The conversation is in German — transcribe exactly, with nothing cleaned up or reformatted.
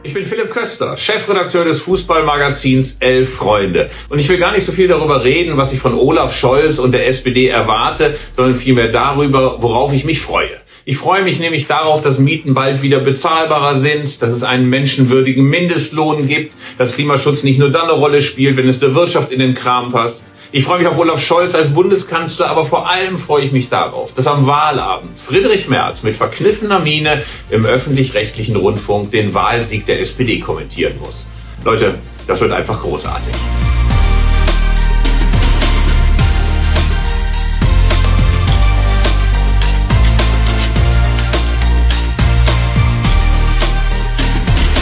Ich bin Philipp Köster, Chefredakteur des Fußballmagazins Elf Freunde. Und ich will gar nicht so viel darüber reden, was ich von Olaf Scholz und der S P D erwarte, sondern vielmehr darüber, worauf ich mich freue. Ich freue mich nämlich darauf, dass Mieten bald wieder bezahlbarer sind, dass es einen menschenwürdigen Mindestlohn gibt, dass Klimaschutz nicht nur dann eine Rolle spielt, wenn es der Wirtschaft in den Kram passt. Ich freue mich auf Olaf Scholz als Bundeskanzler, aber vor allem freue ich mich darauf, dass am Wahlabend Friedrich Merz mit verkniffener Miene im öffentlich-rechtlichen Rundfunk den Wahlsieg der S P D kommentieren muss. Leute, das wird einfach großartig.